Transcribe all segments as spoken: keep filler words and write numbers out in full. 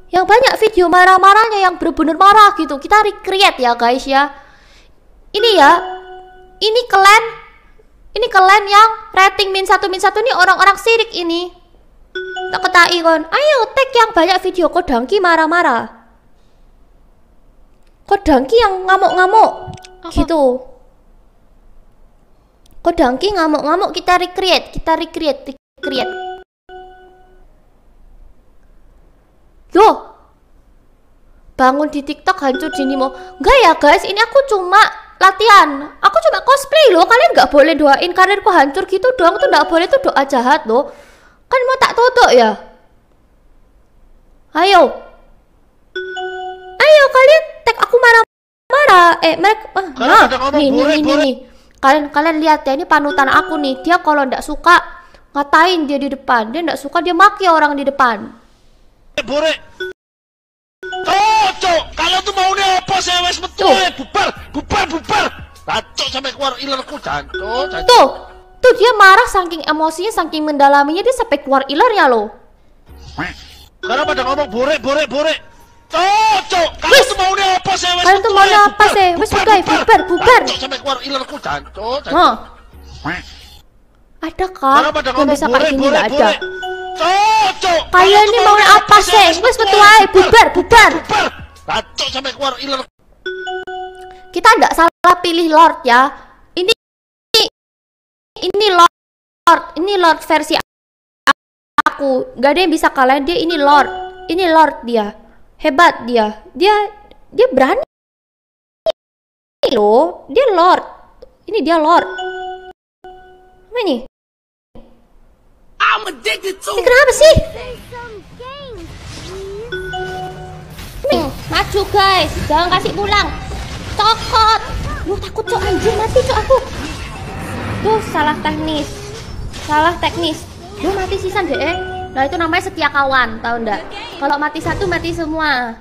Yang banyak video marah-marahnya, yang bener-bener marah gitu. Kita recreate ya guys ya. Ini ya, ini kalian, ini kalian yang rating min satu min satu nih orang-orang sirik ini. Tak ketai kon. Ayo tag yang banyak video Kodangki marah-marah. Kodangki yang ngamuk-ngamuk gitu. Kodangki ngamuk-ngamuk, kita recreate, kita recreate, recreate. Loh, bangun di TikTok hancur di Nimo. Enggak ya guys, ini aku cuma latihan. Aku cuma cosplay loh. Kalian nggak boleh doain karirku hancur gitu doang tuh, nggak boleh, tuh doa jahat loh. Kan mau tak tutup ya. Ayo, ayo kalian tag aku marah-marah. Eh mereka, ah, nah, nih nih nih nih nih. Kalian kalian lihat ya, ini panutan aku nih. Dia kalau nggak suka ngatain dia di depan, dia nggak suka dia maki orang di depan. Bore. Cocok, kalau tuh maunya apa sih wes betul, bubar, bubar, bubar. Cocok sampai keluar ilerku, jancok. Tuh, tuh dia marah saking emosinya, saking mendalaminya dia sampai keluar ilernya loh. Karena pada ngomong bore, bore, bore. Cocok, kalau tuh maunya apa sih wes. Kalian tuh maunya apa sih? Wes guys, bubar, bubar. Cocok sampai keluar ilerku, jancok. Hah. Ada kah yang bisa kayak gini? Nggak ada. Cocok. Kalian ini mau apa sih? Wes betul aja, bubar, bubar. Cocok sampai keluar iler. Kita nggak salah pilih Lord ya. Ini ini Lord, ini Lord versi aku. Gak ada yang bisa kalahin dia. Ini Lord, ini Lord dia. Hebat dia. Dia dia berani loh. Dia Lord. Ini dia Lord. Apa ini? Ini kenapa sih? Nih, maju guys, jangan kasih pulang. Cokot. Lu takut cok, anjir mati cok aku. Tuh salah teknis. Salah teknis. Lu mati sisan deh. Nah itu namanya setia kawan, tahu ndak? Kalau mati satu mati semua.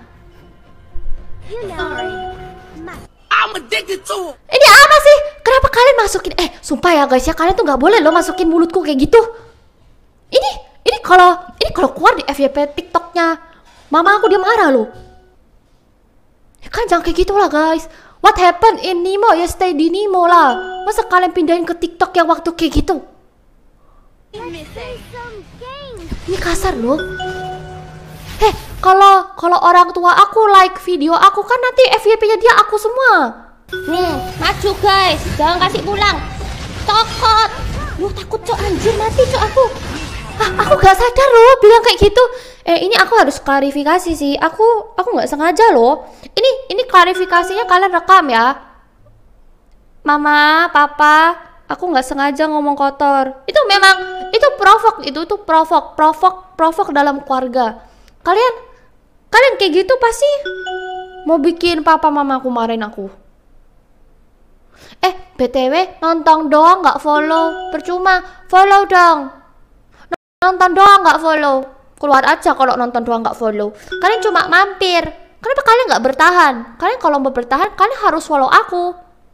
Ini apa sih? Kenapa kalian masukin? Eh, sumpah ya guys ya, kalian tuh nggak boleh lo masukin mulutku kayak gitu. Ini, ini kalau ini kalau keluar di F Y P TikToknya mama aku, dia marah loh. Ya kan jangan kayak gitulah guys. What happened in Nimo ya stay di Nimo lah. Masa kalian pindahin ke TikTok yang waktu kayak gitu? Ini kasar loh. Eh, kalau kalau orang tua aku like video aku kan nanti F Y P-nya dia aku semua. Nih, maju guys, jangan kasih pulang. Cokot. Lu takut cok, anjir mati cok aku. Ah, aku gak sadar loh bilang kayak gitu. Eh ini aku harus klarifikasi sih. Aku aku nggak sengaja loh. Ini ini klarifikasinya kalian rekam ya. Mama, papa, aku nggak sengaja ngomong kotor. Itu memang itu provok, itu tuh provok, provok, provok dalam keluarga. Kalian kalian kayak gitu pasti mau bikin papa mama aku marahin aku. Eh B T W nonton doang nggak follow, percuma. Follow dong. Nonton doang nggak follow, keluar aja kalau nonton doang nggak follow. Kalian cuma mampir. Kenapa kalian nggak bertahan? Kalian kalau mau bertahan kalian harus follow aku.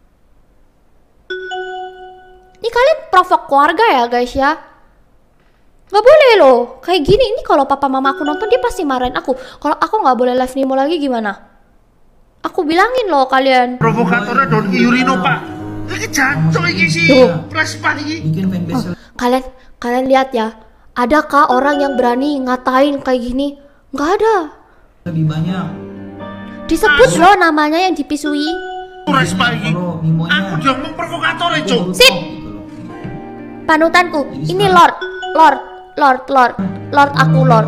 Ini kalian provok keluarga ya guys ya. Nggak boleh loh kayak gini. Ini kalau papa mama aku nonton dia pasti marahin aku. Kalau aku nggak boleh live Nimo lagi gimana? Aku bilangin loh kalian. Provokatornya Don Yurino pak. Ini jancok ini sih. Prespa ini. Oh, kalian kalian lihat ya. Adakah orang yang berani ngatain kayak gini? Nggak ada. Lebih banyak. Disebut loh namanya yang dipisui. Prespa ini. Aku udah memprovokator ya cok. Sip. Panutanku. Ini Lord, Lord, Lord, Lord, Lord aku Lord.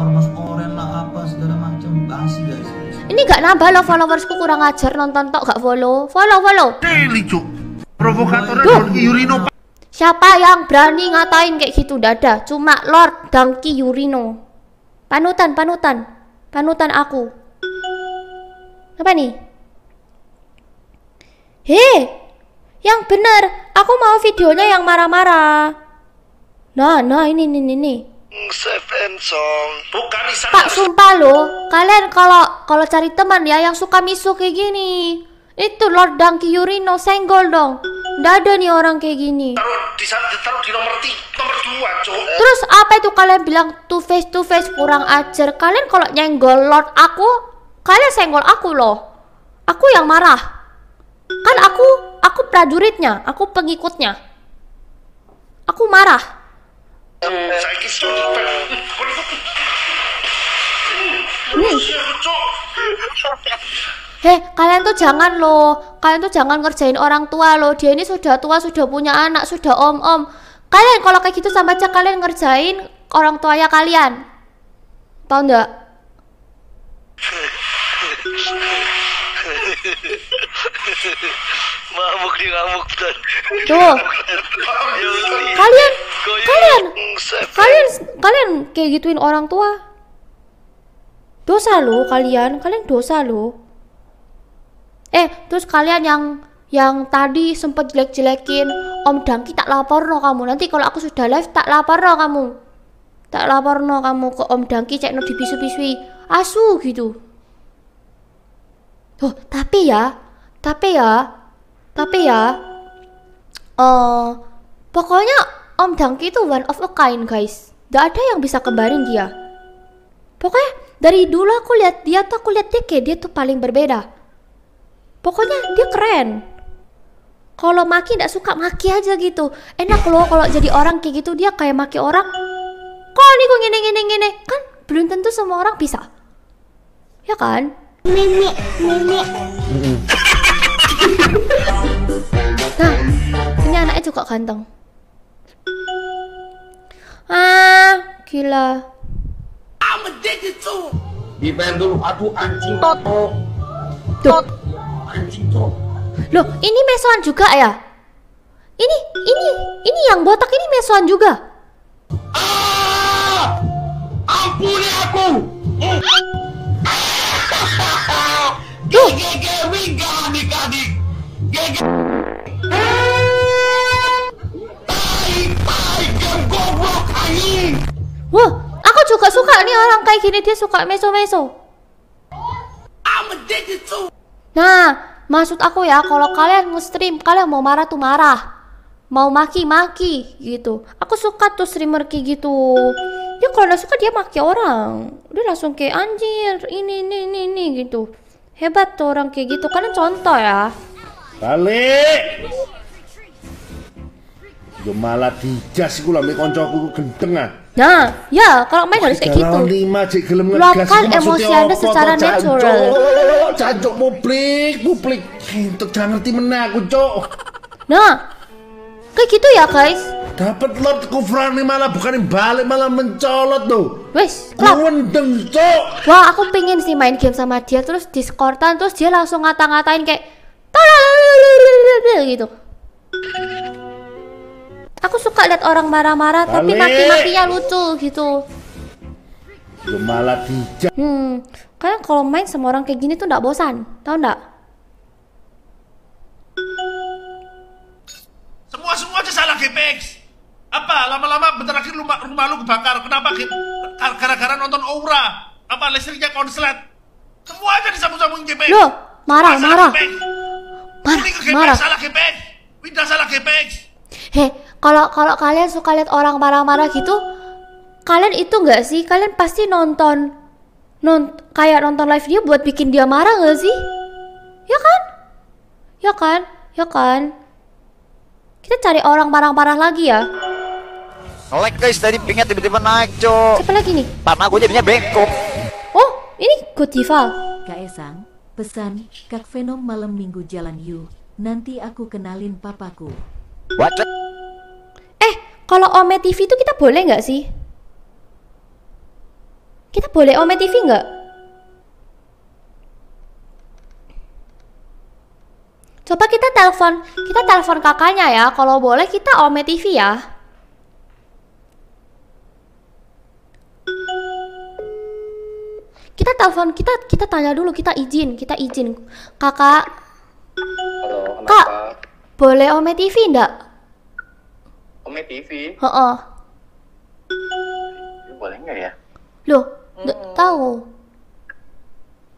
Ini gak nambah loh followersku, kurang ajar, nonton tok gak follow. Follow, follow. Deli cok. Provokatornya Don Yurino pak. Siapa yang berani ngatain kayak gitu? Dada, cuma Lord Dangki Yurino. Panutan, panutan, panutan aku. Apa nih? Hei, yang bener. Aku mau videonya yang marah-marah. Nah, nah ini, ini, ini. Pak, sumpah loh. Kalian kalau kalau cari teman ya yang suka misu kayak gini. Itu Lord Dangki Yurino, senggol dong. Nggak ada nih orang kayak gini. Taruh di taruh di nomor tiga, nomor dua, Cok. Terus apa itu kalian bilang two face two face kurang ajar? Kalian kalau nyenggol Lord aku, kalian senggol aku loh. Aku yang marah. Kan aku aku prajuritnya, aku pengikutnya. Aku marah. Saiki Cok. Hmm. Heh, kalian tuh jangan loh. Kalian tuh jangan ngerjain orang tua loh. Dia ini sudah tua, sudah punya anak, sudah om-om. Kalian kalau kayak gitu sama aja kalian ngerjain orang tuanya kalian. Tahu nggak? Ngamuk dia ngamuk dan. Tuh. Kalian, kalian, kalian, kalian kayak gituin orang tua. Dosa loh kalian, kalian dosa loh. Eh, terus kalian yang yang tadi sempat jelek-jelekin Om Dangki, tak lapor no kamu. Nanti kalau aku sudah live tak lapor no kamu. Tak lapor no kamu ke Om Dangki, cek no di bisu-bisui. Asu gitu. Oh, tapi ya, tapi ya, tapi ya. Uh, pokoknya Om Dangki itu one of a kind, guys. Gak ada yang bisa kembarin dia. Pokoknya dari dulu aku lihat dia tuh, aku lihat dia kayak dia tuh paling berbeda. Pokoknya dia keren. Kalau maki nggak suka maki aja gitu. Enak loh kalau jadi orang kayak gitu, dia kayak maki orang. Kok nih kok gini gini gini, kan belum tentu semua orang bisa. Ya kan? Nenek, nenek. Nah, ini anaknya juga ganteng. Ah, gila. Dipen dulu, aduh anjing tot. Tuh. Anjing tot. Loh, ini mesoan juga ya? Ini, ini, ini yang botak ini mesoan juga. Ah! Ampuni aku. Tuh. Gege wiga adik-adik. Gege. Tai, tai, goblok anjing. Wah, aku juga suka nih orang kayak gini, dia suka meso-meso. I'm addicted to. Nah, maksud aku ya, kalau kalian nge-stream, kalian mau marah tuh marah, mau maki-maki gitu. Aku suka tuh streamer kayak gitu. Dia kalau nggak suka dia maki orang, dia langsung kayak anjir, ini ini ini ini gitu. Hebat tuh orang kayak gitu. Kalian contoh ya. Balik. Yo malah dijas iku lho mek kancaku gendeng ah. Nah, ya kalau main harus kayak gitu. lima cek gelem Luapkan ngegas iku maksudnya emosi apa Anda secara toh, Jancuk? natural. Jancuk publik, publik. Entuk gak ngerti meneh aku, Cuk. Nah, kayak gitu ya guys. Dapat Lord Kufrani malah bukan balik malah mencolot tuh. Wes, klap. Wendeng, Cuk. Wah, aku pengen sih main game sama dia, terus diskortan, terus dia langsung ngata-ngatain kayak gitu. Aku suka lihat orang marah-marah tapi Balik. maki-makinya lucu gitu. Yo malah dijas. Hmm, kalian kalau main sama orang kayak gini tuh nggak bosan, tau nggak? Semua semua aja salah G P X. Apa lama-lama bentar lagi rumah, rumah lu kebakar. Kenapa? Gara-gara nonton Aura. Apa listriknya konslet. Semua aja disambung-sambungin G P X. Loh, marah, Salah marah. G P X. Marah, Ini ke G P X marah. salah G P X. Winda salah G P X. Heh, kalau kalau kalian suka lihat orang marah-marah gitu, kalian itu nggak sih? Kalian pasti nonton, non kayak nonton live dia buat bikin dia marah nggak sih? Ya kan? Ya kan? Ya kan? Kita cari orang marah-marah lagi ya. Nge-lag guys, tadi pingnya tiba-tiba naik, cok. Siapa lagi nih? Karena aku jadinya bengkok. Oh, ini Gotival. Kaesang, pesan, Kak Venom malam minggu jalan yuk. Nanti aku kenalin papaku. What? Eh, kalau Ome T V itu kita boleh nggak sih? Kita boleh Ome T V nggak? Coba kita telepon, kita telepon kakaknya ya. Kalau boleh kita Ome T V ya. Kita telepon, kita kita tanya dulu, kita izin, kita izin. Kakak, Halo, Kak, kenapa? boleh Ome T V nggak? Ome T V? Heeh. Boleh nggak ya? Loh, nggak tahu.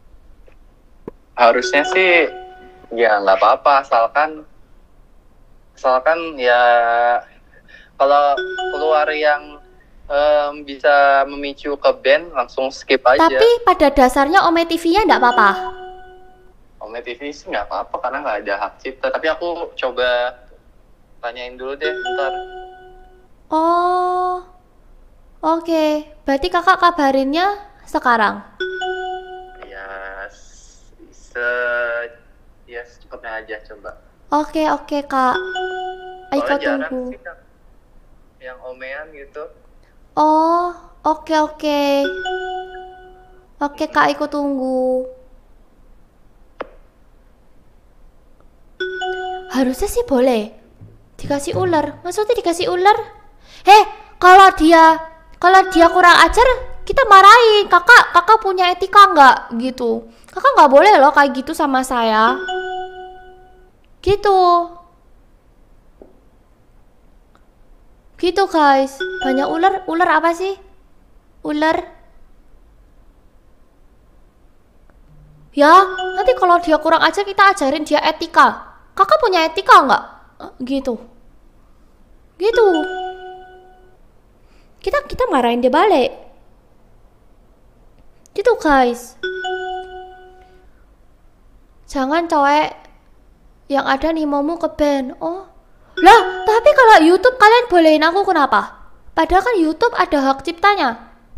Harusnya sih ya nggak apa-apa, asalkan Asalkan ya kalau keluar yang em, bisa memicu ke band langsung skip aja. Tapi pada dasarnya Ome T V-nya nggak apa-apa. Ome T V sih nggak apa-apa karena nggak ada hak cipta. Tapi aku coba tanyain dulu deh bentar. Oh, oke. Berarti kakak kabarinnya sekarang. Ya, se ya secukupnya aja coba. Oke, oke kak. Aiko Soalnya jarang tunggu. sih yang, yang omean gitu. Oh, oke oke. Oke kak, Aiko tunggu. Harusnya sih boleh dikasih ular. Maksudnya dikasih ular? Heh, kalau dia kalau dia kurang ajar, kita marahin. Kakak, kakak punya etika nggak gitu? Kakak nggak boleh loh kayak gitu sama saya. Gitu. Gitu guys. Banyak ular. Ular apa sih? Ular. Ya, nanti kalau dia kurang ajar kita ajarin dia etika. Kakak punya etika nggak? Eh, Gitu. Gitu. Kita kita marahin dia balik. Gitu guys. Jangan cowek yang ada Nimomu ke band. Oh. Lah, tapi kalau YouTube kalian bolehin aku kenapa? Padahal kan YouTube ada hak ciptanya.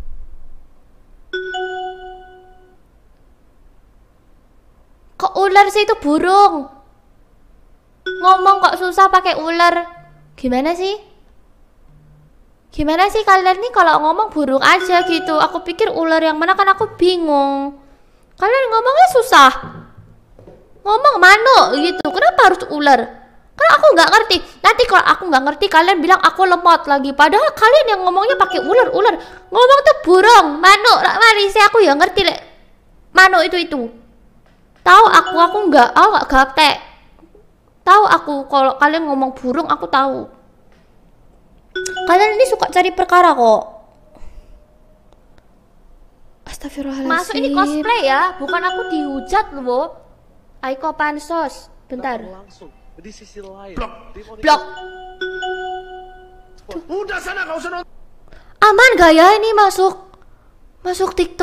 Kok ular sih, itu burung. Ngomong kok susah pakai ular. Gimana sih? Gimana sih kalian nih kalau ngomong burung aja gitu? Aku pikir ular yang mana, kan aku bingung. Kalian ngomongnya susah. Ngomong manuk gitu. Kenapa harus ular? Kan aku nggak ngerti. Nanti kalau aku nggak ngerti kalian bilang aku lemot lagi. Padahal kalian yang ngomongnya pakai ular, ular. Ngomong tuh burung, manuk. Mari saya aku ya ngerti lek. Manuk itu itu. Tahu aku aku nggak, aku nggak gaptek. Tahu aku kalau kalian ngomong burung aku tahu. Kalian ini suka cari perkara kok. Astagfirullahaladzim. Masuk ini cosplay ya, bukan aku dihujat loh. Aiko pansos, bentar. Langsung di sisi lain. Blok. Udah sana, kau usah nonton. Aman gak ya ini masuk? Masuk TikTok.